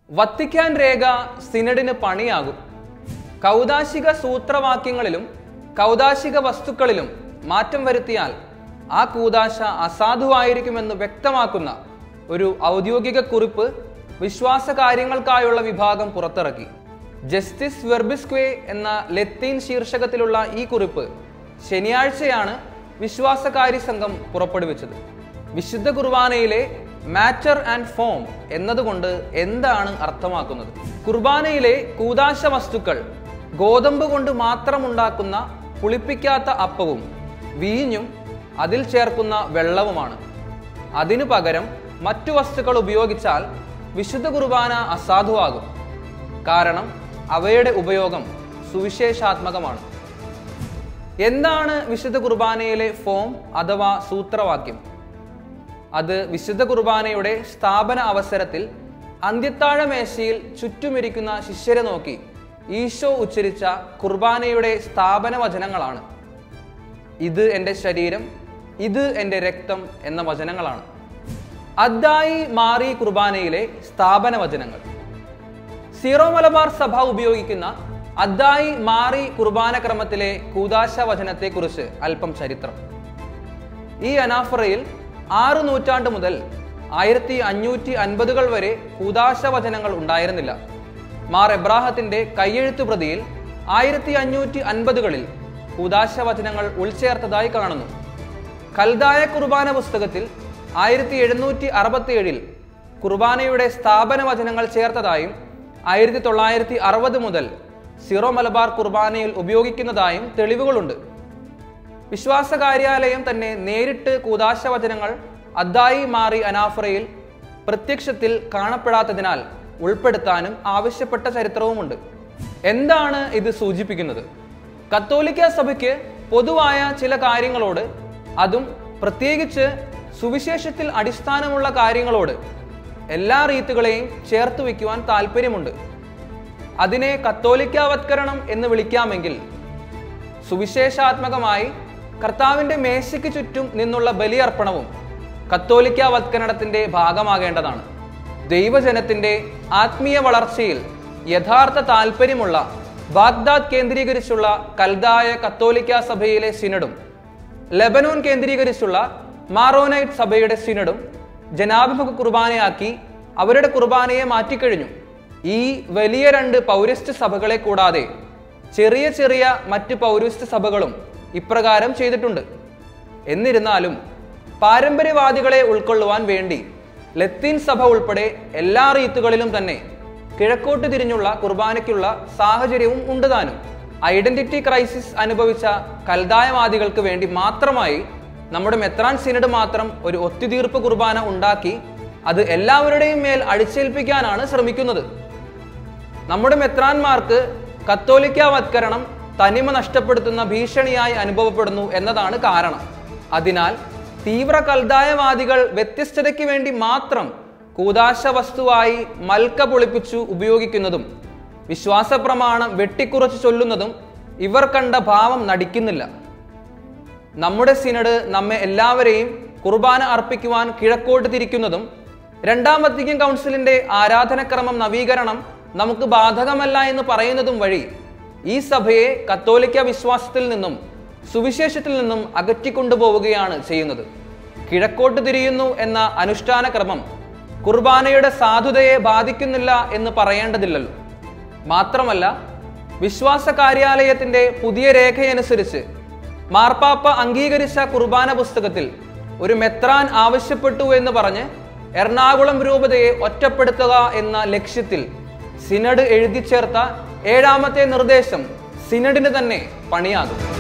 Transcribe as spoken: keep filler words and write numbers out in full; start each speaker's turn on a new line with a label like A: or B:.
A: Vatican രേഖ സിനഡിന് പണിയാകും. കൗദാശിക സൂത്രവാക്യങ്ങളിലും കൗദാശിക വസ്തുക്കളിലും മാറ്റം വരുത്തിയാൽ ആ കൂദാശ അസാധുവായിരിക്കുമെന്ന് വ്യക്തമാക്കുന്ന ഒരു ഔദ്യോഗിക കുറിപ്പ് വിശ്വാസ കാര്യങ്ങൾക്കായുള്ള വിഭാഗം പുറത്തിറക്കി. ജസ്റ്റിസ് വെർബിസ്ക്വേ എന്ന ലത്തീൻ ശീർഷകത്തിലുള്ള ഈ കുറിപ്പ് ശനിയാഴ്ചയാണ് വിശ്വാസകാര്യ സംഘം പുറപ്പെടുവിച്ചത്. വിശുദ്ധ കുർബാനയിലെ മാറ്റർ ആൻഡ് ഫോം എന്നതുകൊണ്ട് എന്താണ് അർത്ഥമാക്കുന്നത്? കുർബാനയിലെ കൂദാശ വസ്തുക്കൾ ഗോതമ്പ് കൊണ്ട് മാത്രം ഉണ്ടാക്കുന്ന പുളിപ്പിക്കാത്ത അപ്പവും വീഞ്ഞും അതിൽ ചേർക്കുന്ന വെള്ളവുമാണ്. അതിനു പകരം മറ്റു വസ്തുക്കൾ ഉപയോഗിച്ചാൽ വിശുദ്ധ കുർബാന അസാധുവാകും. കാരണം അവയുടെ ഉപയോഗം സുവിശേഷാത്മകമാണ്. എന്താണ് വിശുദ്ധ കുർബാനയിലെ ഫോം അഥവാ സൂത്രവാക്യം? അത് വിശുദ്ധ കുർബാനയുടെ സ്ഥാപന അവസരത്തിൽ അന്ത്യത്താഴ മേശയിൽ ചുറ്റുമിരിക്കുന്ന ശിഷ്യരെ നോക്കി ഈശോ ഉച്ചരിച്ച കുർബാനയുടെ സ്ഥാപന വചനങ്ങളാണ്. ഇത് എൻ്റെ ശരീരം, ഇത് എൻ്റെ രക്തം എന്ന വചനങ്ങളാണ്. അദ്ദായി മാറി കുർബാനയിലെ സ്ഥാപന വചനങ്ങൾ. സീറോ മലബാർ സഭ ഉപയോഗിക്കുന്ന അദ്ദായി മാറി കുർബാന ക്രമത്തിലെ കൂദാശ വചനത്തെക്കുറിച്ച് അല്പം ചരിത്രം. ഈ അനാഫറയിൽ ആറ് നൂറ്റാണ്ട് മുതൽ ആയിരത്തി അഞ്ഞൂറ്റി അൻപതുകൾ വരെ കൂദാശ വചനങ്ങൾ ഉണ്ടായിരുന്നില്ല. മാർ എബ്രാഹത്തിന്റെ കയ്യെഴുത്തു പ്രതിയിൽ ആയിരത്തി അഞ്ഞൂറ്റി അൻപതുകളിൽ കൂദാശ വചനങ്ങൾ ഉൾച്ചേർത്തതായി കാണുന്നു. കൽദായ കുർബാന പുസ്തകത്തിൽ ആയിരത്തി എഴുന്നൂറ്റി അറുപത്തി ഏഴിൽ കുർബാനയുടെ സ്ഥാപന വചനങ്ങൾ ചേർത്തതായും ആയിരത്തി തൊള്ളായിരത്തി അറുപത് മുതൽ സീറോ മലബാർ കുർബാനയിൽ ഉപയോഗിക്കുന്നതായും തെളിവുകളുണ്ട്. വിശ്വാസ കാര്യാലയം തന്നെ നേരിട്ട് കൂദാശ വചനങ്ങൾ അദ്ദായി മാറി അനാഫറയിൽ പ്രത്യക്ഷത്തിൽ കാണപ്പെടാത്തതിനാൽ ഉൾപ്പെടുത്താനും ആവശ്യപ്പെട്ട ചരിത്രവുമുണ്ട്. എന്താണ് ഇത് സൂചിപ്പിക്കുന്നത്? കത്തോലിക്ക സഭയ്ക്ക് പൊതുവായ ചില കാര്യങ്ങളോട്, അതും പ്രത്യേകിച്ച് സുവിശേഷത്തിൽ അടിസ്ഥാനമുള്ള കാര്യങ്ങളോട് എല്ലാ റീത്തുകളെയും ചേർത്ത് വയ്ക്കുവാൻ താല്പര്യമുണ്ട്. അതിനെ കത്തോലിക്കാവത്കരണം എന്ന് വിളിക്കാമെങ്കിൽ സുവിശേഷാത്മകമായി കർത്താവിൻ്റെ മേശയ്ക്ക് ചുറ്റും നിന്നുള്ള ബലിയർപ്പണവും കത്തോലിക്കാവത്കരണത്തിന്റെ ഭാഗമാകേണ്ടതാണ്. ദൈവജനത്തിന്റെ ആത്മീയ വളർച്ചയിൽ യഥാർത്ഥ താല്പര്യമുള്ള ബാഗ്ദാദ് കേന്ദ്രീകരിച്ചുള്ള കൽദായ കത്തോലിക്ക സഭയിലെ സിനഡും ലെബനോൻ കേന്ദ്രീകരിച്ചുള്ള മാറോനൈറ്റ് സഭയുടെ സിനഡും ജനാഭിമുഖ കുർബാനയാക്കി അവരുടെ കുർബാനയെ മാറ്റിക്കഴിഞ്ഞു. ഈ വലിയ രണ്ട് പൗരസ്ത്യ സഭകളെ കൂടാതെ ചെറിയ ചെറിയ മറ്റ് പൗരസ്ത്യ സഭകളും ഇപ്രകാരം ചെയ്തിട്ടുണ്ട്. എന്നിരുന്നാലും പാരമ്പര്യവാദികളെ ഉൾക്കൊള്ളുവാൻ വേണ്ടി ലത്തീൻ സഭ ഉൾപ്പെടെ എല്ലാ റീത്തുകളിലും തന്നെ കിഴക്കോട്ട് തിരിഞ്ഞുള്ള കുർബാനയ്ക്കുള്ള സാഹചര്യവും ഉണ്ട് താനും. ഐഡന്റിറ്റി ക്രൈസിസ് അനുഭവിച്ച കൽദായവാദികൾക്ക് വേണ്ടി മാത്രമായി നമ്മുടെ മെത്രാൻ സിനഡ് മാത്രം ഒരു ഒത്തുതീർപ്പ് കുർബാന ഉണ്ടാക്കി അത് എല്ലാവരുടെയും മേൽ അടിച്ചേൽപ്പിക്കാനാണ് ശ്രമിക്കുന്നത്. നമ്മുടെ മെത്രാന്മാർക്ക് കത്തോലിക്കാവത്കരണം തനിമ നഷ്ടപ്പെടുത്തുന്ന ഭീഷണിയായി അനുഭവപ്പെടുന്നു എന്നതാണ് കാരണം. അതിനാൽ തീവ്ര കൽദായവാദികൾ വ്യത്യസ്തതയ്ക്ക് വേണ്ടി മാത്രം കൂദാശ വസ്തുവായി മൽക്ക പൊളിപ്പിച്ചു ഉപയോഗിക്കുന്നതും വിശ്വാസ പ്രമാണം വെട്ടിക്കുറച്ച് ചൊല്ലുന്നതും ഇവർ കണ്ട ഭാവം നടിക്കുന്നില്ല. നമ്മുടെ സിനഡ് നമ്മെ എല്ലാവരെയും കുർബാന അർപ്പിക്കുവാൻ കിഴക്കോട്ട് തിരിക്കുന്നതും രണ്ടാം വത്തിക്കാൻ കൗൺസിലിന്റെ ആരാധനക്രമം നവീകരണം നമുക്ക് ബാധകമല്ല എന്ന് പറയുന്നതും വഴി ഈ സഭയെ കത്തോലിക്ക വിശ്വാസത്തിൽ നിന്നും സുവിശേഷത്തിൽ നിന്നും അകറ്റിക്കൊണ്ടുപോവുകയാണ് ചെയ്യുന്നത്. കിഴക്കോട്ട് തിരിയുന്നു എന്ന അനുഷ്ഠാന ക്രമം കുർബാനയുടെ സാധുതയെ ബാധിക്കുന്നില്ല എന്ന് പറയേണ്ടതില്ലല്ലോ. മാത്രമല്ല, വിശ്വാസ കാര്യാലയത്തിന്റെ പുതിയ രേഖയനുസരിച്ച് മാർപ്പാപ്പ അംഗീകരിച്ച കുർബാന പുസ്തകത്തിൽ ഒരു മെത്രാൻ ആവശ്യപ്പെട്ടു എന്ന് പറഞ്ഞ് എറണാകുളം രൂപതയെ ഒറ്റപ്പെടുത്തുക എന്ന ലക്ഷ്യത്തിൽ സിനഡ് എഴുതി ചേർത്ത ഏഴാമത്തെ നിർദ്ദേശം സിനഡിന് തന്നെ പണിയാകും.